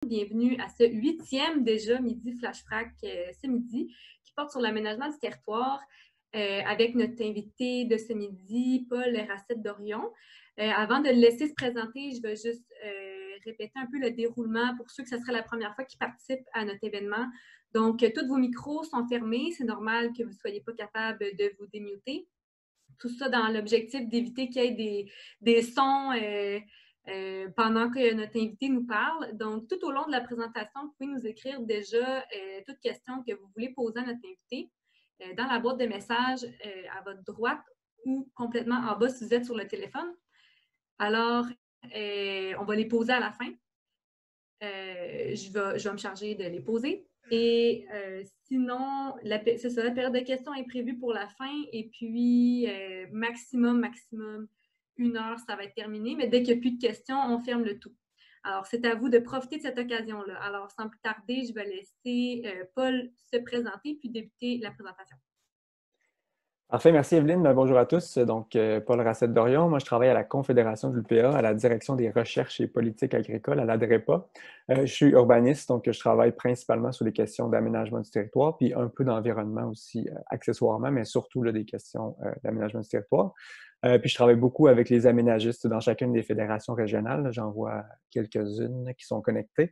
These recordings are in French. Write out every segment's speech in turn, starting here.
Bienvenue à ce 8e déjà Midi Flash Frac ce midi qui porte sur l'aménagement du territoire avec notre invité de ce midi, Paul Racette-Dorion. Avant de le laisser se présenter, je vais juste répéter un peu le déroulement pour ceux que ce serait la première fois qui participent à notre événement. Donc, tous vos micros sont fermés. C'est normal que vous ne soyez pas capable de vous démuter. Tout ça dans l'objectif d'éviter qu'il y ait des sons pendant que notre invité nous parle. Donc, tout au long de la présentation, vous pouvez nous écrire déjà toute question que vous voulez poser à notre invité dans la boîte de messages à votre droite ou complètement en bas si vous êtes sur le téléphone. Alors, on va les poser à la fin. Je vais me charger de les poser. Et sinon, c'est ça, la période de questions est prévue pour la fin. Et puis, maximum, 1 heure, ça va être terminé. Mais dès qu'il n'y a plus de questions, on ferme le tout. Alors, c'est à vous de profiter de cette occasion-là. Alors, sans plus tarder, je vais laisser Paul se présenter puis débuter la présentation. Parfait, merci Evelyne. Bonjour à tous. Donc, Paul Racette-Dorion. Moi, je travaille à la Confédération de l'UPA, à la Direction des recherches et politiques agricoles, à l'ADREPA. Je suis urbaniste, donc je travaille principalement sur les questions d'aménagement du territoire, puis un peu d'environnement aussi, accessoirement, mais surtout là, des questions d'aménagement du territoire. Puis je travaille beaucoup avec les aménagistes dans chacune des fédérations régionales. J'en vois quelques-unes qui sont connectées.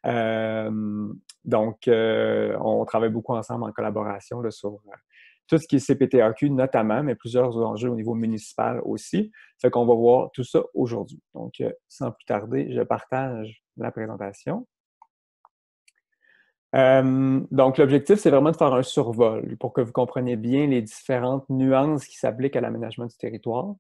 Donc, on travaille beaucoup ensemble en collaboration là, sur tout ce qui est CPTAQ notamment, mais plusieurs enjeux au niveau municipal aussi. Fait qu'on va voir tout ça aujourd'hui. Donc, sans plus tarder, je partage la présentation. Donc, l'objectif, c'est vraiment de faire un survol pour que vous compreniez bien les différentes nuances qui s'appliquent à l'aménagement du territoire.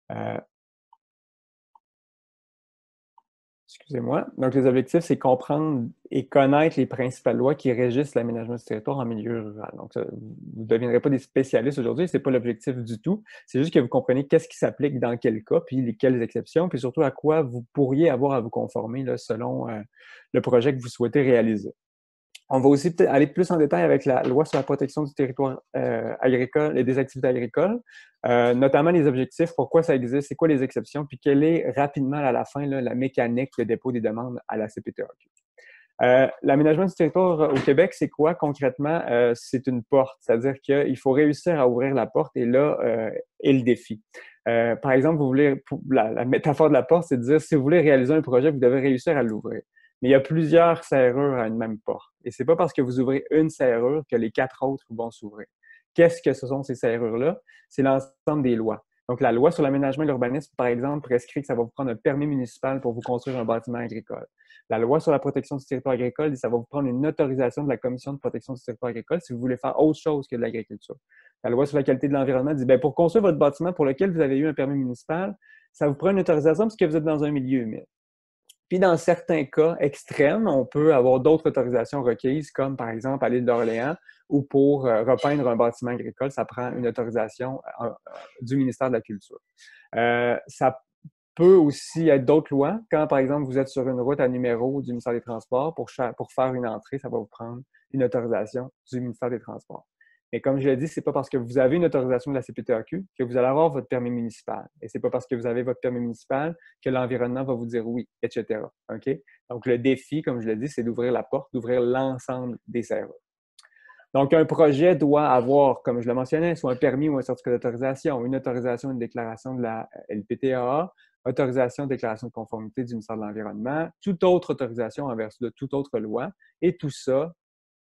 Excusez-moi. Donc, les objectifs, c'est comprendre et connaître les principales lois qui régissent l'aménagement du territoire en milieu rural. Donc, vous ne deviendrez pas des spécialistes aujourd'hui, ce n'est pas l'objectif du tout. C'est juste que vous compreniez qu'est-ce qui s'applique dans quel cas, puis quelles exceptions, puis surtout à quoi vous pourriez avoir à vous conformer là, selon le projet que vous souhaitez réaliser. On va aussi peut-être aller plus en détail avec la loi sur la protection du territoire agricole et des activités agricoles, notamment les objectifs, pourquoi ça existe, c'est quoi les exceptions, puis quelle est rapidement à la fin là, la mécanique de dépôt des demandes à la CPTAQ. L'aménagement du territoire au Québec, c'est quoi concrètement? C'est une porte, c'est-à-dire qu'il faut réussir à ouvrir la porte et là est le défi. Par exemple, vous voulez, la métaphore de la porte, c'est de dire si vous voulez réaliser un projet, vous devez réussir à l'ouvrir. Mais il y a plusieurs serrures à une même porte. Et ce n'est pas parce que vous ouvrez une serrure que les 4 autres vont s'ouvrir. Qu'est-ce que ce sont ces serrures-là? C'est l'ensemble des lois. Donc, la loi sur l'aménagement et l'urbanisme, par exemple, prescrit que ça va vous prendre un permis municipal pour vous construire un bâtiment agricole. La loi sur la protection du territoire agricole dit que ça va vous prendre une autorisation de la Commission de protection du territoire agricole si vous voulez faire autre chose que de l'agriculture. La loi sur la qualité de l'environnement dit, bien, pour construire votre bâtiment pour lequel vous avez eu un permis municipal, ça vous prend une autorisation parce que vous êtes dans un milieu humide. Puis, dans certains cas extrêmes, on peut avoir d'autres autorisations requises, comme par exemple à l'île d'Orléans, où pour repeindre un bâtiment agricole, ça prend une autorisation du ministère de la Culture. Ça peut aussi être d'autres lois. Quand, par exemple, vous êtes sur une route à numéro du ministère des Transports, pour faire une entrée, ça va vous prendre une autorisation du ministère des Transports. Mais comme je l'ai dit, ce n'est pas parce que vous avez une autorisation de la CPTAQ que vous allez avoir votre permis municipal. Et ce n'est pas parce que vous avez votre permis municipal que l'environnement va vous dire oui, etc. Okay? Donc, le défi, comme je l'ai dit, c'est d'ouvrir la porte, d'ouvrir l'ensemble des serrures. Donc, un projet doit avoir, comme je le mentionnais, soit un permis ou un certificat d'autorisation, une autorisation, une déclaration de la LPTAA, autorisation, déclaration de conformité du ministère de l'Environnement, toute autre autorisation en vertu de toute autre loi, et tout ça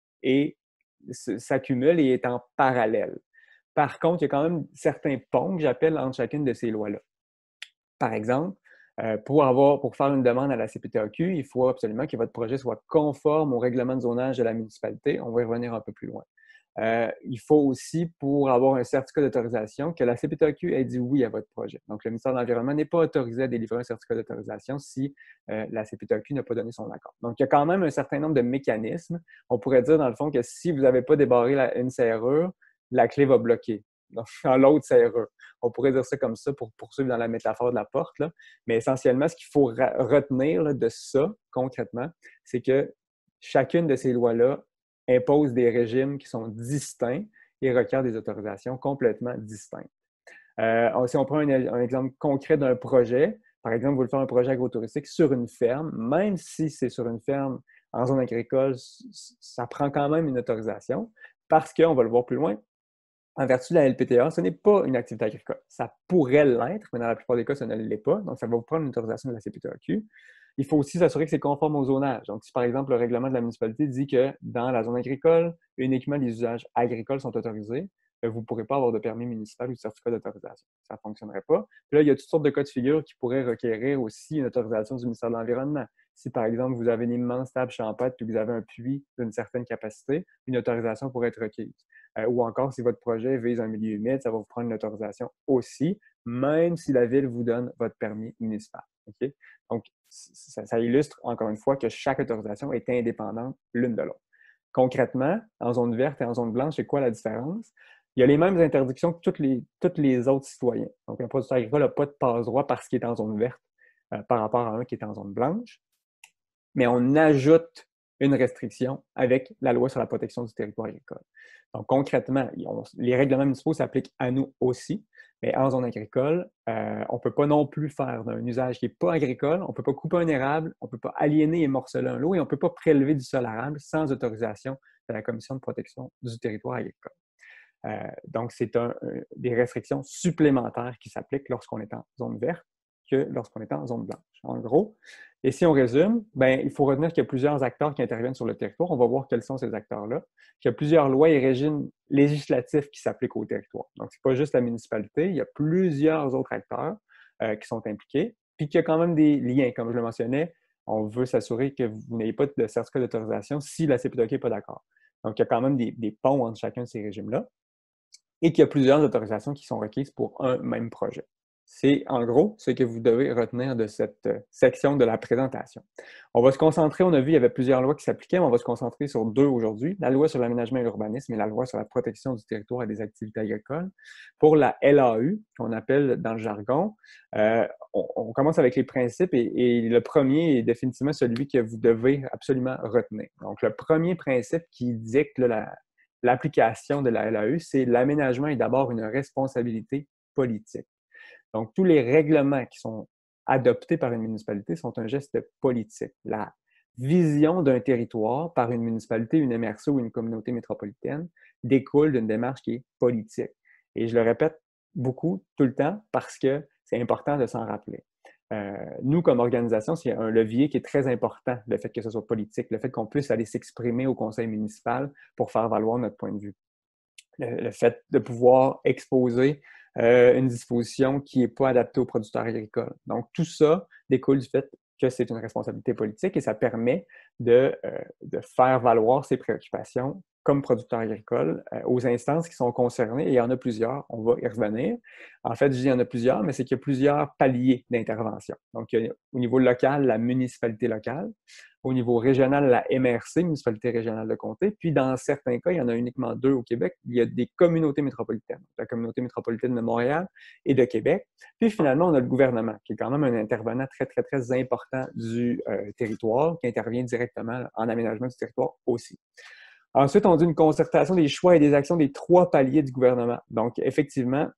s'accumule et est en parallèle. Par contre, il y a quand même certains ponts que j'appelle entre chacune de ces lois-là. Par exemple, pour faire une demande à la CPTAQ, il faut absolument que votre projet soit conforme au règlement de zonage de la municipalité. On va y revenir un peu plus loin. Il faut aussi, pour avoir un certificat d'autorisation, que la CPTAQ ait dit oui à votre projet. Donc, le ministère de l'Environnement n'est pas autorisé à délivrer un certificat d'autorisation si la CPTAQ n'a pas donné son accord. Donc, il y a quand même un certain nombre de mécanismes. On pourrait dire, dans le fond, que si vous n'avez pas débarré une serrure, la clé va bloquer dans l'autre serrure. On pourrait dire ça comme ça pour poursuivre dans la métaphore de la porte. Là. Mais essentiellement, ce qu'il faut retenir là, de ça, concrètement, c'est que chacune de ces lois-là impose des régimes qui sont distincts et requiert des autorisations complètement distinctes. Si on prend un exemple concret d'un projet, par exemple, vous voulez faire un projet agrotouristique sur une ferme, même si c'est sur une ferme en zone agricole, ça prend quand même une autorisation parce qu'on va le voir plus loin. En vertu de la LPTA, ce n'est pas une activité agricole. Ça pourrait l'être, mais dans la plupart des cas, ça ne l'est pas. Donc, ça va vous prendre une autorisation de la CPTAQ. Il faut aussi s'assurer que c'est conforme au zonage. Donc, si par exemple, le règlement de la municipalité dit que dans la zone agricole, uniquement les usages agricoles sont autorisés, vous ne pourrez pas avoir de permis municipal ou de certificat d'autorisation. Ça ne fonctionnerait pas. Puis là, il y a toutes sortes de cas de figure qui pourraient requérir aussi une autorisation du ministère de l'Environnement. Si, par exemple, vous avez une immense table champêtre et que vous avez un puits d'une certaine capacité, une autorisation pourrait être requise. Ou encore, si votre projet vise un milieu humide, ça va vous prendre une autorisation aussi, même si la ville vous donne votre permis municipal. Okay? Donc, ça illustre, encore une fois, que chaque autorisation est indépendante l'une de l'autre. Concrètement, en zone verte et en zone blanche, c'est quoi la différence? Il y a les mêmes interdictions que tous les autres citoyens. Donc, un producteur agricole n'a pas de passe-droit parce qu'il est en zone verte par rapport à un qui est en zone blanche. Mais on ajoute une restriction avec la loi sur la protection du territoire agricole. Donc, concrètement, les règlements municipaux s'appliquent à nous aussi, mais en zone agricole, on ne peut pas non plus faire d'un usage qui n'est pas agricole, on ne peut pas couper un érable, on ne peut pas aliéner et morceler un lot et on ne peut pas prélever du sol arable sans autorisation de la Commission de protection du territoire agricole. Donc, c'est des restrictions supplémentaires qui s'appliquent lorsqu'on est en zone verte que lorsqu'on est en zone blanche. En gros, et si on résume, ben, il faut retenir qu'il y a plusieurs acteurs qui interviennent sur le territoire. On va voir quels sont ces acteurs-là. Il y a plusieurs lois et régimes législatifs qui s'appliquent au territoire. Donc, ce n'est pas juste la municipalité, il y a plusieurs autres acteurs qui sont impliqués, puis qu'il y a quand même des liens. Comme je le mentionnais, on veut s'assurer que vous n'ayez pas de certificat d'autorisation si la CPTAQ n'est pas d'accord. Donc, il y a quand même des ponts entre chacun de ces régimes-là et qu'il y a plusieurs autorisations qui sont requises pour un même projet. C'est en gros ce que vous devez retenir de cette section de la présentation. On va se concentrer, on a vu, il y avait plusieurs lois qui s'appliquaient, mais on va se concentrer sur deux aujourd'hui, la loi sur l'aménagement et l'urbanisme et la loi sur la protection du territoire et des activités agricoles. Pour la LAU, qu'on appelle dans le jargon, on commence avec les principes et le premier est définitivement celui que vous devez absolument retenir. Donc, le premier principe qui dicte l'application de la LAU, c'est l'aménagement est d'abord une responsabilité politique. Donc, tous les règlements qui sont adoptés par une municipalité sont un geste politique. La vision d'un territoire par une municipalité, une MRC ou une communauté métropolitaine découle d'une démarche qui est politique. Et je le répète beaucoup, tout le temps, parce que c'est important de s'en rappeler. Nous, comme organisation, c'est un levier qui est très important, le fait que ce soit politique, le fait qu'on puisse aller s'exprimer au conseil municipal pour faire valoir notre point de vue. Le fait de pouvoir exposer une disposition qui n'est pas adaptée aux producteurs agricoles. Donc, tout ça découle du fait que c'est une responsabilité politique et ça permet de faire valoir ses préoccupations comme producteur agricole aux instances qui sont concernées. Et il y en a plusieurs, on va y revenir. En fait, je dis il y en a plusieurs, mais c'est qu'il y a plusieurs paliers d'intervention. Donc, au niveau local, la municipalité locale. Au niveau régional, la MRC, municipalité régionale de comté. Puis, dans certains cas, il y en a uniquement deux au Québec. Il y a des communautés métropolitaines, la communauté métropolitaine de Montréal et de Québec. Puis, finalement, on a le gouvernement, qui est quand même un intervenant très, très, très important du territoire, qui intervient directement en aménagement du territoire aussi. Ensuite, on dit une concertation des choix et des actions des trois paliers du gouvernement. Donc, effectivement,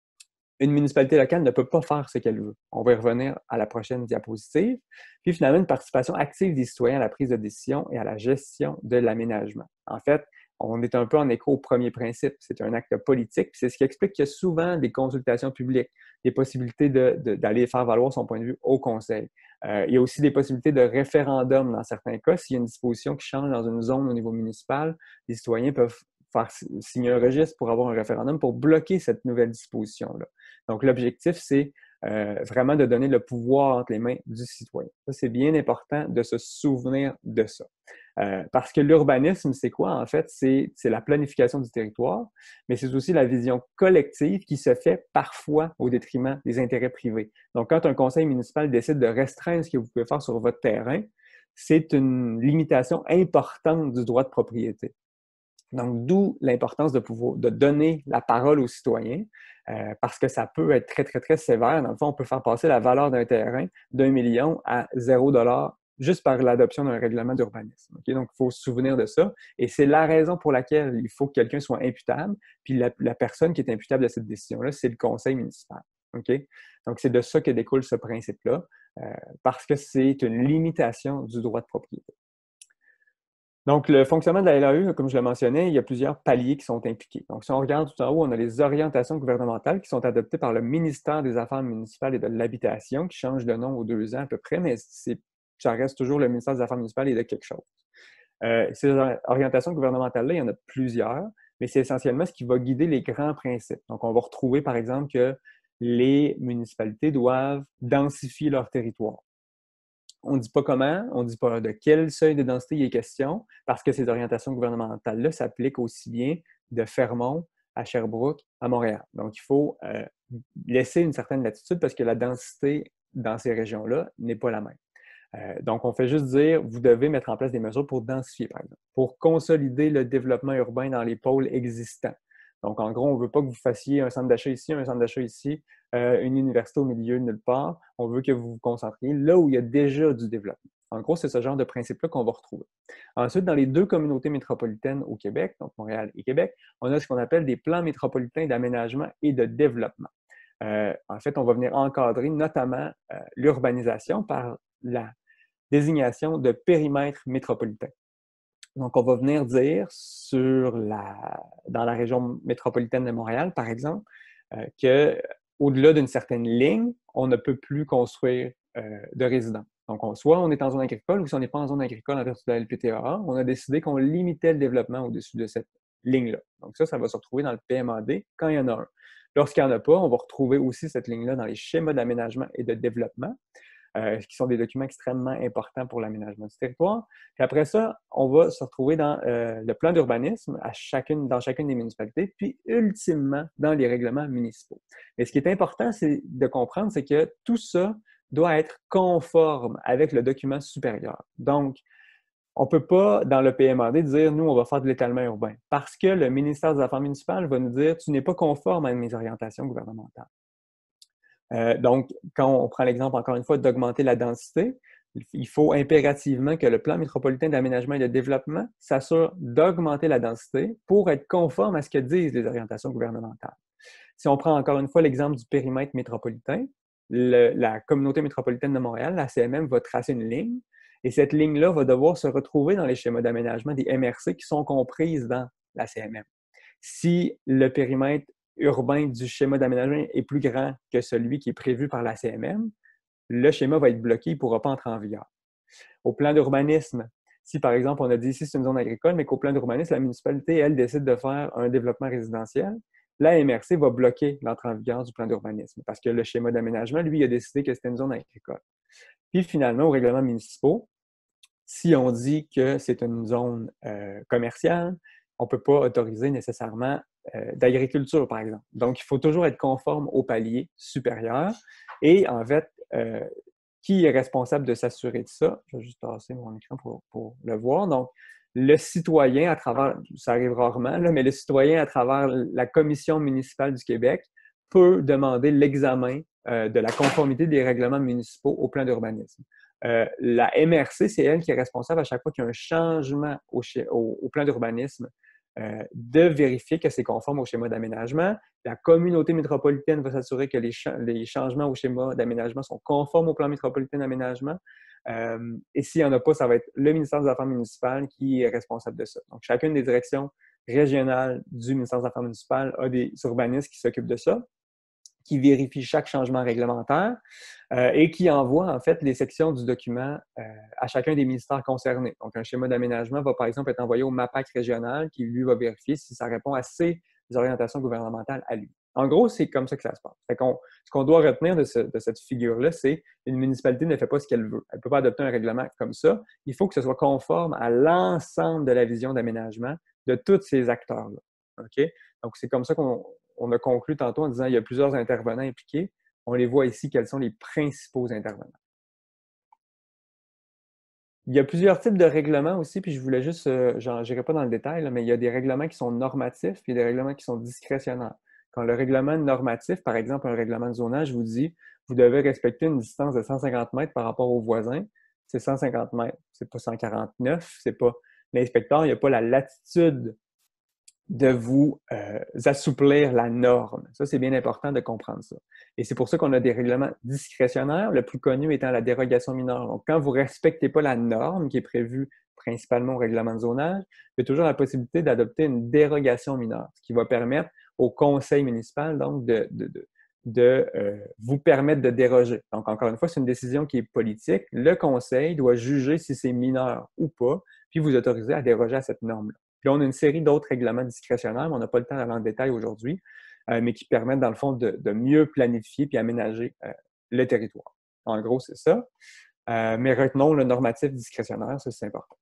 une municipalité locale ne peut pas faire ce qu'elle veut. On va y revenir à la prochaine diapositive. Puis finalement, une participation active des citoyens à la prise de décision et à la gestion de l'aménagement. En fait, on est un peu en écho au premier principe. C'est un acte politique, puis c'est ce qui explique qu'il y a souvent des consultations publiques, des possibilités d'aller faire valoir son point de vue au conseil. Il y a aussi des possibilités de référendum dans certains cas. S'il y a une disposition qui change dans une zone au niveau municipal, les citoyens peuvent faire signer un registre pour avoir un référendum pour bloquer cette nouvelle disposition-là. Donc, l'objectif, c'est vraiment de donner le pouvoir entre les mains du citoyen. Ça, c'est bien important de se souvenir de ça. Parce que l'urbanisme, c'est quoi? En fait, c'est la planification du territoire, mais c'est aussi la vision collective qui se fait parfois au détriment des intérêts privés. Donc, quand un conseil municipal décide de restreindre ce que vous pouvez faire sur votre terrain, c'est une limitation importante du droit de propriété. Donc, d'où l'importance de donner la parole aux citoyens, parce que ça peut être très, très, très sévère. Dans le fond, on peut faire passer la valeur d'un terrain d'1 million à 0 $ juste par l'adoption d'un règlement d'urbanisme. Okay? Donc, il faut se souvenir de ça. Et c'est la raison pour laquelle il faut que quelqu'un soit imputable. Puis la personne qui est imputable de cette décision-là, c'est le conseil municipal. Okay? Donc, c'est de ça que découle ce principe-là, parce que c'est une limitation du droit de propriété. Donc, le fonctionnement de la LAE, comme je le mentionnais, il y a plusieurs paliers qui sont impliqués. Donc, si on regarde tout en haut, on a les orientations gouvernementales qui sont adoptées par le ministère des Affaires municipales et de l'Habitation, qui change de nom aux 2 ans à peu près, mais ça reste toujours le ministère des Affaires municipales et de quelque chose. Ces orientations gouvernementales-là, il y en a plusieurs, mais c'est essentiellement ce qui va guider les grands principes. Donc, on va retrouver, par exemple, que les municipalités doivent densifier leur territoire. On ne dit pas comment, on ne dit pas de quel seuil de densité il est question, parce que ces orientations gouvernementales-là s'appliquent aussi bien de Fermont à Sherbrooke à Montréal. Donc, il faut laisser une certaine latitude parce que la densité dans ces régions-là n'est pas la même. Donc, on fait juste dire, vous devez mettre en place des mesures pour densifier, par exemple, pour consolider le développement urbain dans les pôles existants. Donc, en gros, on ne veut pas que vous fassiez un centre d'achat ici, un centre d'achat ici, une université au milieu, nulle part. On veut que vous vous concentriez là où il y a déjà du développement. En gros, c'est ce genre de principe-là qu'on va retrouver. Ensuite, dans les 2 communautés métropolitaines au Québec, donc Montréal et Québec, on a ce qu'on appelle des plans métropolitains d'aménagement et de développement. En fait, on va venir encadrer notamment l'urbanisation par la désignation de périmètres métropolitains. Donc, on va venir dire dans la région métropolitaine de Montréal, par exemple, qu'au-delà d'une certaine ligne, on ne peut plus construire de résidents. Donc, soit on est en zone agricole ou si on n'est pas en zone agricole en vertu de la LPTAA, on a décidé qu'on limitait le développement au-dessus de cette ligne-là. Donc, ça va se retrouver dans le PMAD quand il y en a un. Lorsqu'il n'y en a pas, on va retrouver aussi cette ligne-là dans les schémas d'aménagement et de développement, qui sont des documents extrêmement importants pour l'aménagement du territoire. Puis après ça, on va se retrouver dans le plan d'urbanisme dans chacune des municipalités, puis ultimement dans les règlements municipaux. Mais ce qui est important de comprendre, c'est que tout ça doit être conforme avec le document supérieur. Donc, on ne peut pas, dans le PMAD, dire « nous, on va faire de l'étalement urbain » parce que le ministère des Affaires municipales va nous dire « tu n'es pas conforme à mes orientations gouvernementales ». Donc, quand on prend l'exemple, encore une fois, d'augmenter la densité, il faut impérativement que le plan métropolitain d'aménagement et de développement s'assure d'augmenter la densité pour être conforme à ce que disent les orientations gouvernementales. Si on prend encore une fois l'exemple du périmètre métropolitain, la communauté métropolitaine de Montréal, la CMM, va tracer une ligne et cette ligne-là va devoir se retrouver dans les schémas d'aménagement des MRC qui sont comprises dans la CMM. Si le périmètre urbain du schéma d'aménagement est plus grand que celui qui est prévu par la CMM, le schéma va être bloqué, il ne pourra pas entrer en vigueur. Au plan d'urbanisme, si par exemple on a dit ici c'est une zone agricole, mais qu'au plan d'urbanisme, la municipalité, elle, décide de faire un développement résidentiel, la MRC va bloquer l'entrée en vigueur du plan d'urbanisme parce que le schéma d'aménagement, lui, a décidé que c'était une zone agricole. Puis finalement, aux règlements municipaux, si on dit que c'est une zone commerciale, on ne peut pas autoriser nécessairement d'agriculture, par exemple. Donc, il faut toujours être conforme au palier supérieur. Et en fait, qui est responsable de s'assurer de ça? Je vais juste tasser mon écran pour le voir. Donc, le citoyen, à travers, ça arrive rarement, là, mais le citoyen, à travers la Commission municipale du Québec, peut demander l'examen de la conformité des règlements municipaux au plan d'urbanisme. La MRC, c'est elle qui est responsable à chaque fois qu'il y a un changement au plan d'urbanisme de vérifier que c'est conforme au schéma d'aménagement. La communauté métropolitaine va s'assurer que les changements au schéma d'aménagement sont conformes au plan métropolitain d'aménagement. Et s'il n'y en a pas, ça va être le ministère des Affaires municipales qui est responsable de ça. Donc, chacune des directions régionales du ministère des Affaires municipales a des urbanistes qui s'occupent de ça, qui vérifient chaque changement réglementaire et qui envoient en fait les sections du document à chacun des ministères concernés. Donc, un schéma d'aménagement va par exemple être envoyé au MAPAC régional qui, lui, va vérifier si ça répond à ses orientations gouvernementales à lui. En gros, c'est comme ça que ça se passe. Ce qu'on doit retenir de cette figure-là, c'est qu'une municipalité ne fait pas ce qu'elle veut. Elle ne peut pas adopter un règlement comme ça. Il faut que ce soit conforme à l'ensemble de la vision d'aménagement de tous ces acteurs-là. Okay? Donc, c'est comme ça qu'on a conclu tantôt en disant qu'il y a plusieurs intervenants impliqués. On les voit ici, quels sont les principaux intervenants. Il y a plusieurs types de règlements aussi, puis je voulais juste, je n'irai pas dans le détail, là, mais il y a des règlements qui sont normatifs, puis des règlements qui sont discrétionnaires. Quand le règlement normatif, par exemple un règlement de zonage, vous dit vous devez respecter une distance de 150 mètres par rapport aux voisins, c'est 150 mètres, c'est pas 149, c'est pas l'inspecteur, il n'y a pas la latitude de vous assouplir la norme. Ça, c'est bien important de comprendre ça. Et c'est pour ça qu'on a des règlements discrétionnaires, le plus connu étant la dérogation mineure. Donc, quand vous ne respectez pas la norme qui est prévue principalement au règlement de zonage, il y a toujours la possibilité d'adopter une dérogation mineure, ce qui va permettre au conseil municipal donc de vous permettre de déroger. Donc, encore une fois, c'est une décision qui est politique. Le conseil doit juger si c'est mineur ou pas, puis vous autoriser à déroger à cette norme-là. Puis là, on a une série d'autres règlements discrétionnaires, mais on n'a pas le temps d'aller en détail aujourd'hui, mais qui permettent, dans le fond, de mieux planifier puis aménager le territoire. En gros, c'est ça. Mais retenons le normatif discrétionnaire, ça, c'est important.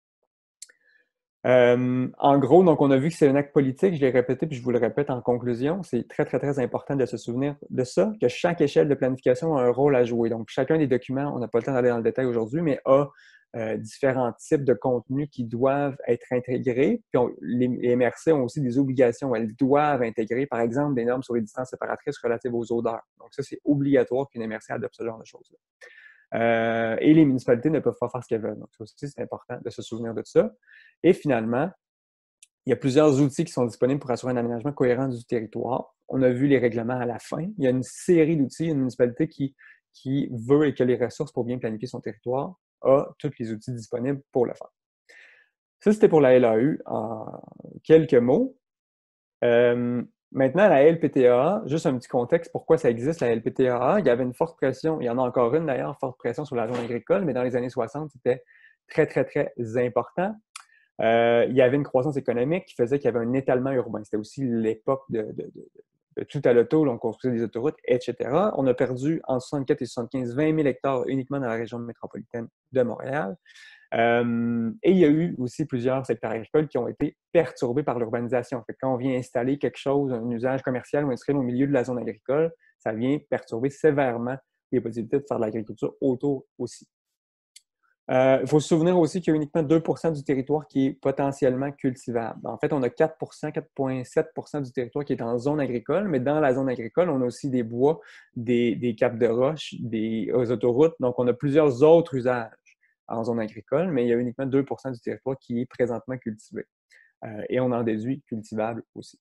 En gros, donc, on a vu que c'est un acte politique, je l'ai répété, puis je vous le répète en conclusion, c'est très, très, très important de se souvenir de ça, que chaque échelle de planification a un rôle à jouer. Donc, chacun des documents, on n'a pas le temps d'aller dans le détail aujourd'hui, mais a différents types de contenus qui doivent être intégrés. Puis les MRC ont aussi des obligations. Elles doivent intégrer, par exemple, des normes sur les distances séparatrices relatives aux odeurs. Donc, ça, c'est obligatoire qu'une MRC adopte ce genre de choses-là. Et les municipalités ne peuvent pas faire ce qu'elles veulent. Donc, ça aussi, c'est important de se souvenir de ça. Et finalement, il y a plusieurs outils qui sont disponibles pour assurer un aménagement cohérent du territoire. On a vu les règlements à la fin. Il y a une série d'outils. Une municipalité qui veut et qui a les ressources pour bien planifier son territoire a tous les outils disponibles pour le faire. Ça, c'était pour la LAU. En quelques mots. Maintenant, la LPTAA, juste un petit contexte, pourquoi ça existe, la LPTAA. Il y avait une forte pression, il y en a encore une d'ailleurs, forte pression sur la zone agricole, mais dans les années 60, c'était très, très, très important. Il y avait une croissance économique qui faisait qu'il y avait un étalement urbain. C'était aussi l'époque de tout à l'auto, on construisait des autoroutes, etc. On a perdu en 64 et 75 20 000 hectares uniquement dans la région métropolitaine de Montréal. Et il y a eu aussi plusieurs secteurs agricoles qui ont été perturbés par l'urbanisation. Quand on vient installer quelque chose, un usage commercial ou industriel au milieu de la zone agricole, ça vient perturber sévèrement les possibilités de faire de l'agriculture autour aussi. Il faut se souvenir aussi qu'il y a uniquement 2 % du territoire qui est potentiellement cultivable. En fait, on a 4 4,7 % du territoire qui est en zone agricole, mais dans la zone agricole, on a aussi des bois, des capes de roche, des autoroutes. Donc, on a plusieurs autres usages en zone agricole, mais il y a uniquement 2 % du territoire qui est présentement cultivé. Et on en déduit cultivable aussi.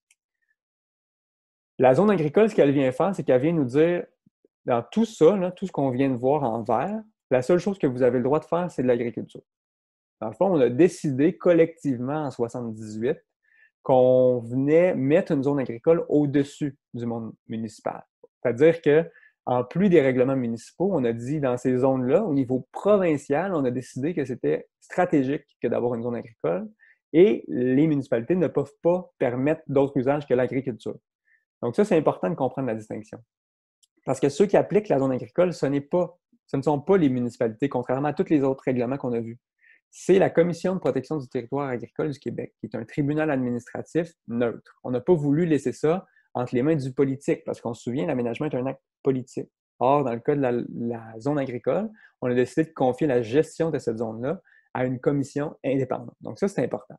La zone agricole, ce qu'elle vient faire, c'est qu'elle vient nous dire, dans tout ça, là, tout ce qu'on vient de voir en vert, la seule chose que vous avez le droit de faire, c'est de l'agriculture. Dans le fond, on a décidé collectivement en 1978 qu'on venait mettre une zone agricole au-dessus du monde municipal. C'est-à-dire qu'en plus des règlements municipaux, on a dit dans ces zones-là, au niveau provincial, on a décidé que c'était stratégique que d'avoir une zone agricole et les municipalités ne peuvent pas permettre d'autres usages que l'agriculture. Donc ça, c'est important de comprendre la distinction. Parce que ceux qui appliquent la zone agricole, ce ne sont pas les municipalités, contrairement à tous les autres règlements qu'on a vus. C'est la Commission de protection du territoire agricole du Québec, qui est un tribunal administratif neutre. On n'a pas voulu laisser ça entre les mains du politique, parce qu'on se souvient, l'aménagement est un acte politique. Or, dans le cas de la zone agricole, on a décidé de confier la gestion de cette zone-là à une commission indépendante. Donc ça, c'est important.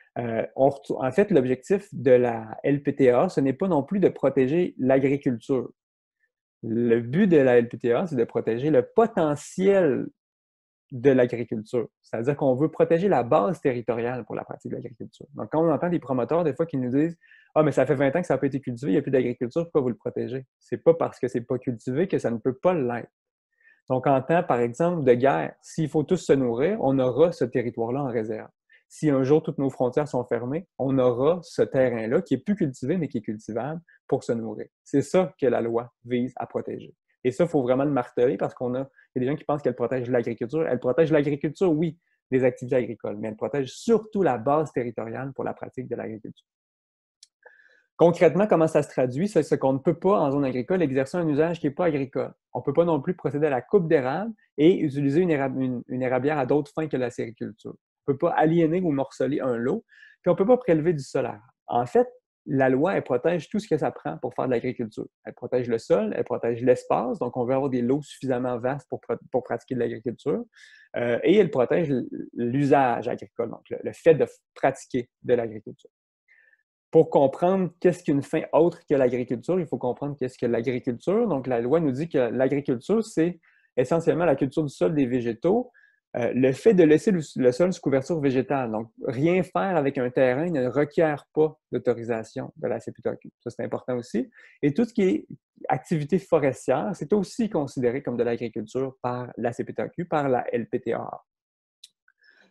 En fait, l'objectif de la LPTA, ce n'est pas non plus de protéger l'agriculture. Le but de la LPTA, c'est de protéger le potentiel de l'agriculture. C'est-à-dire qu'on veut protéger la base territoriale pour la pratique de l'agriculture. Donc, quand on entend des promoteurs, des fois, qui nous disent « Ah, mais ça fait 20 ans que ça n'a pas été cultivé, il n'y a plus d'agriculture, pourquoi vous le protégez? » C'est pas parce que c'est pas cultivé que ça ne peut pas l'être. Donc, en temps, par exemple, de guerre, s'il faut tous se nourrir, on aura ce territoire-là en réserve. Si un jour toutes nos frontières sont fermées, on aura ce terrain-là qui est plus cultivé, mais qui est cultivable pour se nourrir. C'est ça que la loi vise à protéger. Et ça, il faut vraiment le marteler parce il y a des gens qui pensent qu'elle protège l'agriculture. Elle protège l'agriculture, oui, des activités agricoles, mais elle protège surtout la base territoriale pour la pratique de l'agriculture. Concrètement, comment ça se traduit? C'est ce qu'on ne peut pas, en zone agricole, exercer un usage qui n'est pas agricole. On ne peut pas non plus procéder à la coupe d'érable et utiliser une érablière à d'autres fins que la sériculture. On ne peut pas aliéner ou morceler un lot, puis on ne peut pas prélever du solaire. En fait, la loi, elle protège tout ce que ça prend pour faire de l'agriculture. Elle protège le sol, elle protège l'espace, donc on veut avoir des lots suffisamment vastes pour pratiquer de l'agriculture, et elle protège l'usage agricole, donc le fait de pratiquer de l'agriculture. Pour comprendre qu'est-ce qu'une fin autre que l'agriculture, il faut comprendre qu'est-ce que l'agriculture. Donc, la loi nous dit que l'agriculture, c'est essentiellement la culture du sol des végétaux, le fait de laisser le sol sous couverture végétale. Donc, rien faire avec un terrain ne requiert pas d'autorisation de la CPTAQ. Ça, c'est important aussi. Et tout ce qui est activité forestière, c'est aussi considéré comme de l'agriculture par la CPTAQ, par la LPTAA.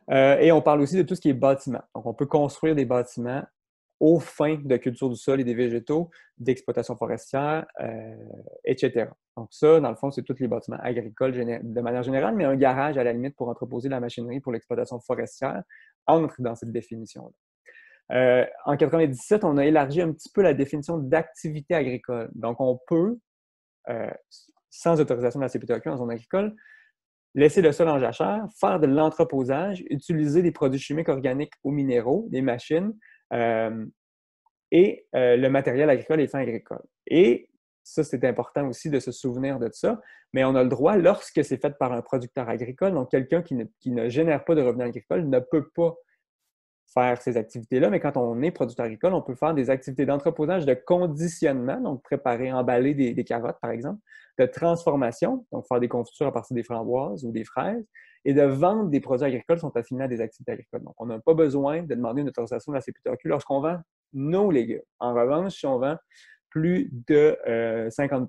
Et on parle aussi de tout ce qui est bâtiment. Donc, on peut construire des bâtiments aux fins de culture du sol et des végétaux, d'exploitation forestière, etc. Donc ça, dans le fond, c'est tous les bâtiments agricoles de manière générale, mais un garage, à la limite, pour entreposer de la machinerie pour l'exploitation forestière, entre dans cette définition-là. En 97, on a élargi un petit peu la définition d'activité agricole. Donc, on peut, sans autorisation de la CPTAQ en zone agricole, laisser le sol en jachère, faire de l'entreposage, utiliser des produits chimiques organiques ou minéraux, des machines, et le matériel agricole et fins agricoles. Et ça, c'est important aussi de se souvenir de ça, mais on a le droit, lorsque c'est fait par un producteur agricole, donc quelqu'un qui ne génère pas de revenus agricoles, ne peut pas faire ces activités-là, mais quand on est producteur agricole, on peut faire des activités d'entreposage, de conditionnement, donc préparer, emballer des carottes, par exemple, de transformation, donc faire des confitures à partir des framboises ou des fraises, et de vendre des produits agricoles sont assimilés à des activités agricoles. Donc, on n'a pas besoin de demander une autorisation de la CPTAQ lorsqu'on vend nos légumes. En revanche, si on vend plus de 50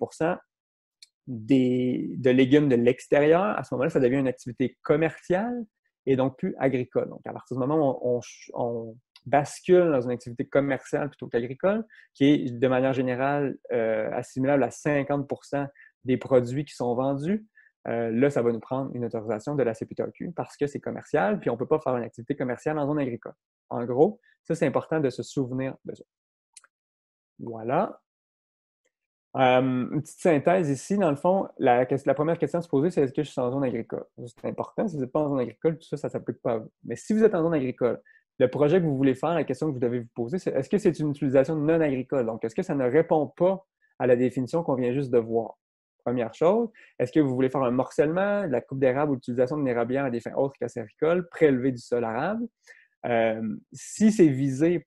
de légumes de l'extérieur, à ce moment-là, ça devient une activité commerciale et donc plus agricole. Donc, à partir du moment où on bascule dans une activité commerciale plutôt qu'agricole, qui est de manière générale assimilable à 50 des produits qui sont vendus, là, ça va nous prendre une autorisation de la CPTAQ parce que c'est commercial, puis on ne peut pas faire une activité commerciale en zone agricole. En gros, ça, c'est important de se souvenir de ça. Voilà. Une petite synthèse ici, dans le fond, la première question à se poser, c'est est-ce que je suis en zone agricole? C'est important, si vous n'êtes pas en zone agricole, tout ça, ça ne s'applique pas à vous. Mais si vous êtes en zone agricole, le projet que vous voulez faire, la question que vous devez vous poser, c'est est-ce que c'est une utilisation non agricole? Donc, est-ce que ça ne répond pas à la définition qu'on vient juste de voir? Première chose, est-ce que vous voulez faire un morcellement, de la coupe d'érable ou l'utilisation de l'érablière à des fins autres qu'acéricoles, prélevé du sol arable? Si c'est visé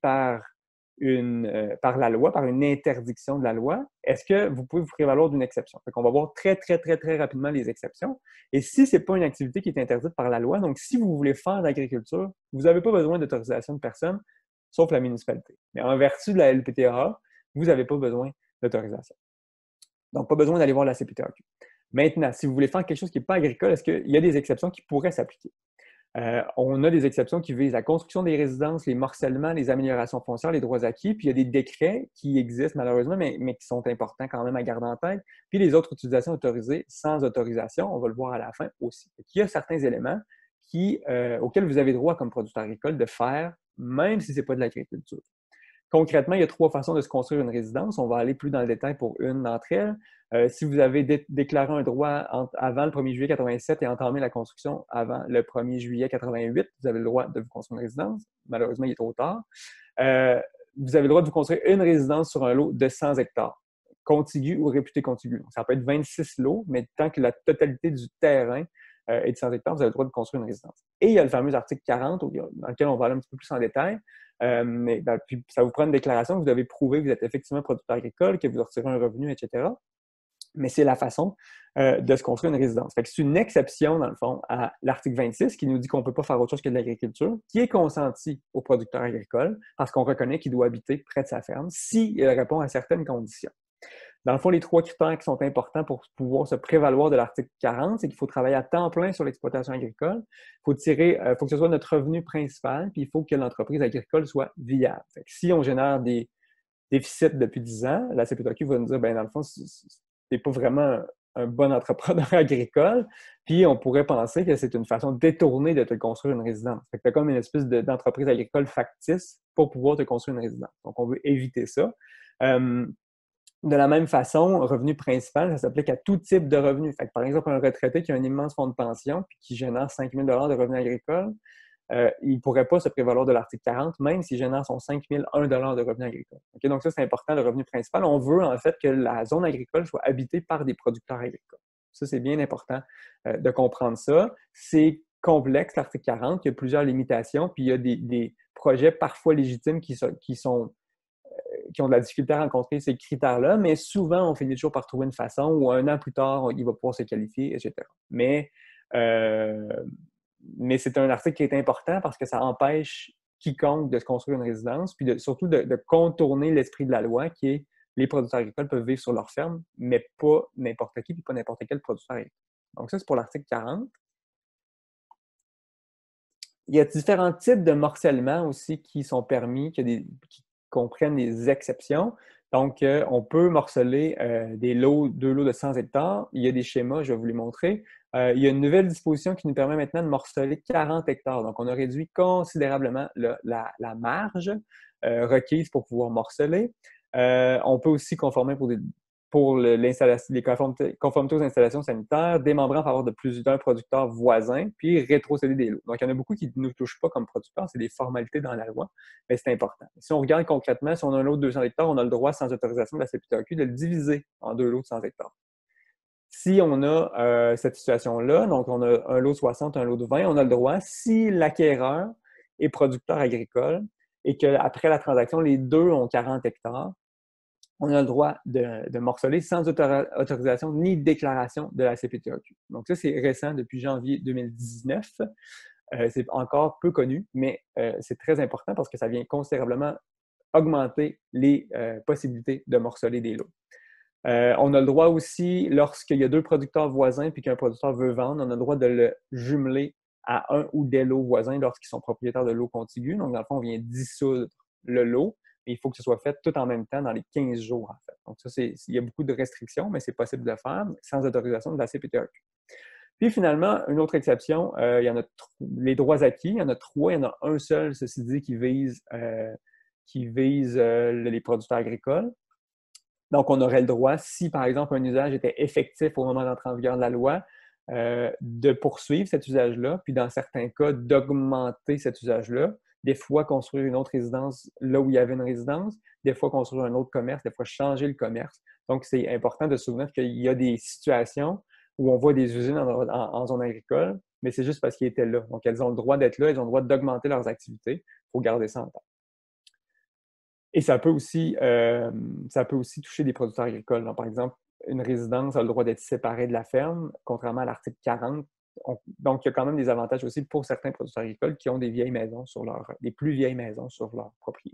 par la loi, par une interdiction de la loi, est-ce que vous pouvez vous prévaloir d'une exception? On va voir très, très, très, très rapidement les exceptions. Et si ce n'est pas une activité qui est interdite par la loi, donc si vous voulez faire de l'agriculture, vous n'avez pas besoin d'autorisation de personne, sauf la municipalité. Mais en vertu de la LPTAA, vous n'avez pas besoin d'autorisation. Donc, pas besoin d'aller voir la CPTAQ. Maintenant, si vous voulez faire quelque chose qui n'est pas agricole, est-ce qu'il y a des exceptions qui pourraient s'appliquer? On a des exceptions qui visent la construction des résidences, les morcellements, les améliorations foncières, les droits acquis. Puis il y a des décrets qui existent malheureusement, mais qui sont importants quand même à garder en tête. Puis les autres utilisations autorisées sans autorisation, on va le voir à la fin aussi. Il y a certains éléments auxquels vous avez droit comme producteur agricole de faire, même si ce n'est pas de l'agriculture. Concrètement, il y a 3 façons de se construire une résidence. On va aller plus dans le détail pour une d'entre elles. Si vous avez déclaré un droit avant le 1er juillet 87 et entamé la construction avant le 1er juillet 88, vous avez le droit de vous construire une résidence. Malheureusement, il est trop tard. Vous avez le droit de vous construire une résidence sur un lot de 100 hectares, contigu ou réputé contigu. Ça peut être 26 lots, mais tant que la totalité du terrain est de 100 hectares, vous avez le droit de construire une résidence. Et il y a le fameux article 40, dans lequel on va aller un petit peu plus en détail. Puis ça vous prend une déclaration que vous devez prouver que vous êtes effectivement producteur agricole, que vous retirez un revenu, etc. Mais c'est la façon de se construire une résidence. Fait que c'est une exception, dans le fond, à l'article 26 qui nous dit qu'on ne peut pas faire autre chose que de l'agriculture, qui est consenti au producteur agricole parce qu'on reconnaît qu'il doit habiter près de sa ferme s'il répond à certaines conditions. Dans le fond, les 3 critères qui sont importants pour pouvoir se prévaloir de l'article 40, c'est qu'il faut travailler à temps plein sur l'exploitation agricole. Faut que ce soit notre revenu principal, puis il faut que l'entreprise agricole soit viable. Fait que si on génère des déficits depuis 10 ans, la CPTAQ va nous dire, ben dans le fond, c'est pas vraiment un bon entrepreneur agricole, puis on pourrait penser que c'est une façon détournée de te construire une résidence. Fait que tu as comme une espèce d'entreprise agricole factice pour pouvoir te construire une résidence. Donc, on veut éviter ça. De la même façon, revenu principal, ça s'applique à tout type de revenu. Fait que, par exemple, un retraité qui a un immense fonds de pension puis qui génère 5 000 $ de revenus agricoles, il ne pourrait pas se prévaloir de l'article 40, même s'il génère son 5 001 $ de revenus agricoles. Okay? Donc ça, c'est important, le revenu principal. On veut en fait que la zone agricole soit habitée par des producteurs agricoles. Ça, c'est bien important de comprendre ça. C'est complexe, l'article 40, il y a plusieurs limitations, puis il y a des projets parfois légitimes qui ont de la difficulté à rencontrer ces critères-là, mais souvent, on finit toujours par trouver une façon où 1 an plus tard, il va pouvoir se qualifier, etc. Mais c'est un article qui est important parce que ça empêche quiconque de se construire une résidence, puis surtout de contourner l'esprit de la loi qui est les producteurs agricoles peuvent vivre sur leur ferme, mais pas n'importe qui, puis pas n'importe quel producteur agricole. Donc ça, c'est pour l'article 40. Il y a différents types de morcellement aussi qui sont permis, qui comprennent des exceptions. Donc, on peut morceler deux lots de 100 hectares. Il y a des schémas, je vais vous les montrer. Il y a une nouvelle disposition qui nous permet maintenant de morceler 40 hectares. Donc, on a réduit considérablement la marge requise pour pouvoir morceler. On peut aussi conformer pour les conformités aux installations sanitaires, démembrer en faveur de plus d'un producteur voisin, puis rétrocéder des lots. Donc, il y en a beaucoup qui ne nous touchent pas comme producteurs, c'est des formalités dans la loi, mais c'est important. Si on regarde concrètement, si on a un lot de 200 hectares, on a le droit, sans autorisation de la CPTAQ, de le diviser en deux lots de 100 hectares. Si on a cette situation-là, donc on a un lot de 60, un lot de 20, on a le droit, si l'acquéreur est producteur agricole et qu'après la transaction, les deux ont 40 hectares, on a le droit de morceler sans autorisation ni déclaration de la CPTAQ. Donc ça, c'est récent depuis janvier 2019. C'est encore peu connu, mais c'est très important parce que ça vient considérablement augmenter les possibilités de morceler des lots. On a le droit aussi, lorsqu'il y a deux producteurs voisins puis qu'un producteur veut vendre, on a le droit de le jumeler à un ou des lots voisins lorsqu'ils sont propriétaires de lots contigus. Donc, dans le fond, on vient dissoudre le lot, mais il faut que ce soit fait tout en même temps dans les 15 jours, en fait. Donc, ça, il y a beaucoup de restrictions, mais c'est possible de le faire sans autorisation de la CPTAQ. Puis finalement, une autre exception, il y en a les droits acquis, il y en a trois, il y en a un seul, ceci dit, qui vise les producteurs agricoles. Donc, on aurait le droit, si par exemple un usage était effectif au moment d'entrer en vigueur de la loi, de poursuivre cet usage-là, puis dans certains cas, d'augmenter cet usage-là. Des fois, construire une autre résidence là où il y avait une résidence, des fois, construire un autre commerce, des fois, changer le commerce. Donc, c'est important de se souvenir qu'il y a des situations où on voit des usines en zone agricole, mais c'est juste parce qu'ils étaient là. Donc, elles ont le droit d'être là, elles ont le droit d'augmenter leurs activités. Il faut garder ça en tête. Et ça peut aussi toucher des producteurs agricoles. Donc, par exemple, une résidence a le droit d'être séparée de la ferme, contrairement à l'article 40. Donc, il y a quand même des avantages aussi pour certains producteurs agricoles qui ont des plus vieilles maisons sur leur propriété.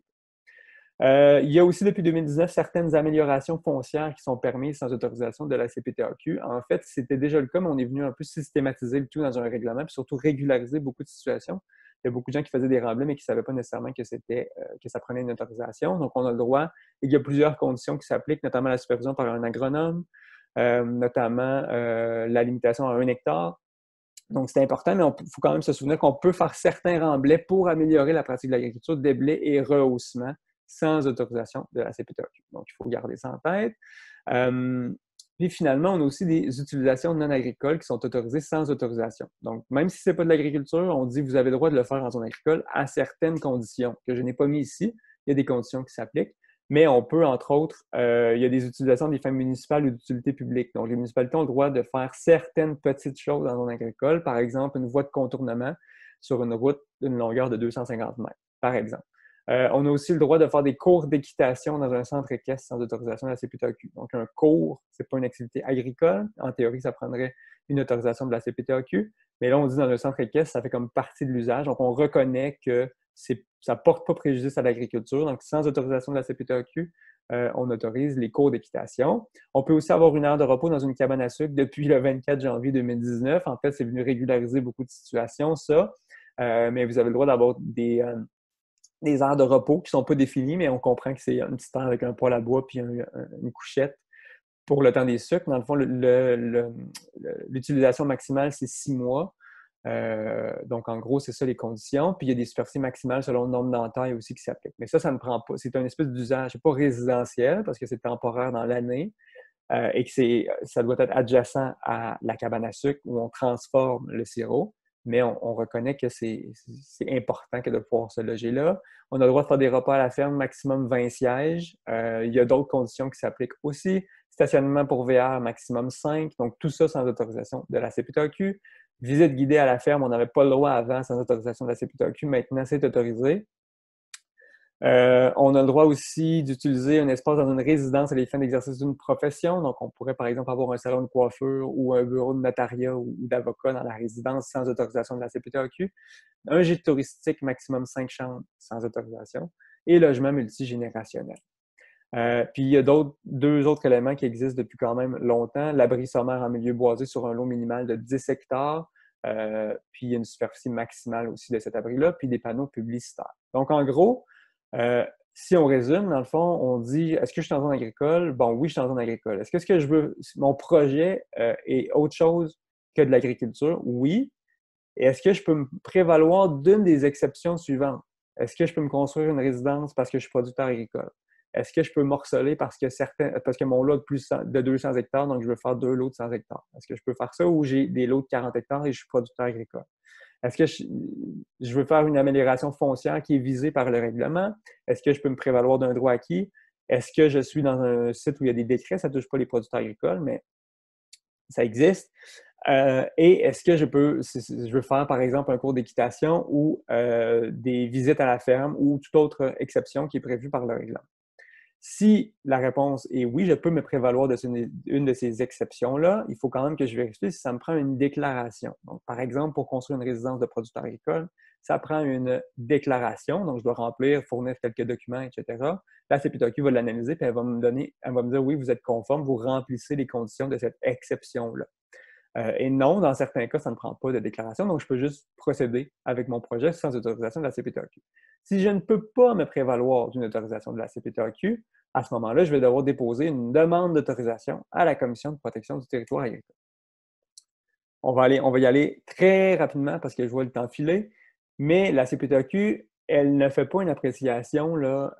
Il y a aussi depuis 2019 certaines améliorations foncières qui sont permises sans autorisation de la CPTAQ. En fait, c'était déjà le cas, mais on est venu un peu systématiser le tout dans un règlement, puis surtout régulariser beaucoup de situations. Il y a beaucoup de gens qui faisaient des remblais, mais qui ne savaient pas nécessairement que ça prenait une autorisation. Donc, on a le droit. Il y a plusieurs conditions qui s'appliquent, notamment la supervision par un agronome, notamment la limitation à 1 hectare. Donc, c'est important, mais il faut quand même se souvenir qu'on peut faire certains remblais pour améliorer la pratique de l'agriculture, déblais et rehaussement sans autorisation de la CPTAQ. Donc, il faut garder ça en tête. Puis finalement, on a aussi des utilisations non agricoles qui sont autorisées sans autorisation. Donc, même si ce n'est pas de l'agriculture, on dit que vous avez le droit de le faire en zone agricole à certaines conditions que je n'ai pas mis ici. Il y a des conditions qui s'appliquent. Mais on peut, entre autres, il y a des utilisations des fins municipales ou d'utilité publique. Donc, les municipalités ont le droit de faire certaines petites choses en zone agricole, par exemple, une voie de contournement sur une route d'une longueur de 250 mètres, par exemple. On a aussi le droit de faire des cours d'équitation dans un centre équestre sans autorisation de la CPTAQ. Donc, un cours, ce n'est pas une activité agricole. En théorie, ça prendrait une autorisation de la CPTAQ. Mais là, on dit dans un centre équestre, ça fait comme partie de l'usage. Donc, on reconnaît que ça ne porte pas préjudice à l'agriculture. Donc, sans autorisation de la CPTAQ, on autorise les cours d'équitation. On peut aussi avoir une heure de repos dans une cabane à sucre depuis le 24 janvier 2019. En fait, c'est venu régulariser beaucoup de situations, ça. Mais vous avez le droit d'avoir des heures de repos qui ne sont pas définies, mais on comprend que c'est une petite heure avec un poêle à bois puis une couchette pour le temps des sucres. Dans le fond, l'utilisation maximale, c'est 6 mois. Donc, en gros, c'est ça les conditions. Puis, il y a des superficies maximales selon le nombre d'entailles aussi qui s'appliquent. Mais ça ne prend pas. C'est une espèce d'usage. C'est pas résidentiel parce que c'est temporaire dans l'année et que ça doit être adjacent à la cabane à sucre où on transforme le sirop. Mais on reconnaît que c'est important que de pouvoir se loger là. On a le droit de faire des repas à la ferme, maximum 20 sièges. Il y a d'autres conditions qui s'appliquent aussi. Stationnement pour VR, maximum 5. Donc, tout ça sans autorisation de la CPTAQ. Visite guidée à la ferme, on n'avait pas le droit avant sans autorisation de la CPTAQ. Maintenant, c'est autorisé. On a le droit aussi d'utiliser un espace dans une résidence à les fins d'exercice d'une profession. Donc, on pourrait, par exemple, avoir un salon de coiffure ou un bureau de notariat ou d'avocat dans la résidence sans autorisation de la CPTAQ. Un gîte touristique, maximum 5 chambres sans autorisation. Et logement multigénérationnel. Puis, il y a deux autres éléments qui existent depuis quand même longtemps. L'abri sommaire en milieu boisé sur un lot minimal de 10 hectares. puis il y a une superficie maximale aussi de cet abri-là, puis des panneaux publicitaires. Donc, en gros, si on résume, dans le fond, on dit, est-ce que je suis en zone agricole? Bon, oui, je suis en zone agricole. Est-ce que ce que je veux, mon projet est autre chose que de l'agriculture? Oui. Et est-ce que je peux me prévaloir d'une des exceptions suivantes? Est-ce que je peux me construire une résidence parce que je suis producteur agricole? Est-ce que je peux morceler parce que mon lot de 200 hectares, donc je veux faire 2 lots de 100 hectares? Est-ce que je peux faire ça ou j'ai des lots de 40 hectares et je suis producteur agricole? Est-ce que je veux faire une amélioration foncière qui est visée par le règlement? Est-ce que je peux me prévaloir d'un droit acquis? Est-ce que je suis dans un site où il y a des décrets? Ça ne touche pas les producteurs agricoles, mais ça existe. Et est-ce que je veux faire, par exemple, un cours d'équitation ou des visites à la ferme ou toute autre exception qui est prévue par le règlement? Si la réponse est oui, je peux me prévaloir une de ces exceptions-là, il faut quand même que je vérifie si ça me prend une déclaration. Donc, par exemple, pour construire une résidence de producteur agricole, ça prend une déclaration. Donc, je dois fournir quelques documents, etc. La CPTAQ va l'analyser et elle va me dire oui, vous êtes conforme, vous remplissez les conditions de cette exception-là. Et non, dans certains cas, ça ne prend pas de déclaration, donc je peux juste procéder avec mon projet sans autorisation de la CPTAQ. Si je ne peux pas me prévaloir d'une autorisation de la CPTAQ, à ce moment-là, je vais devoir déposer une demande d'autorisation à la Commission de protection du territoire agricole. On va y aller très rapidement parce que je vois le temps filer, mais la CPTAQ, elle ne fait pas une appréciation là,